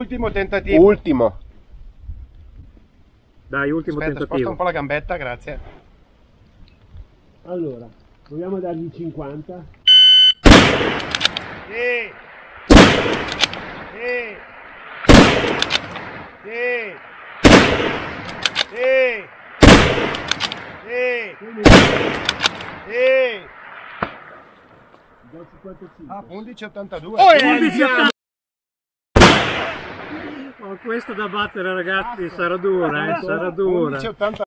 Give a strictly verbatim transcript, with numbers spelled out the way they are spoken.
Ultimo tentativo. Ultimo. Dai, ultimo Aspetta, tentativo. sposta un po' la gambetta, grazie. Allora, proviamo a dargli cinquanta. Sì. Sì. Sì. Sì. Sì. Sì. Da cinquantacinque. Ah, undici e ottantadue. Oh, undici ottanta. Oh, questo da battere ragazzi, sarà dura, eh, sarà dura. undici e ottanta.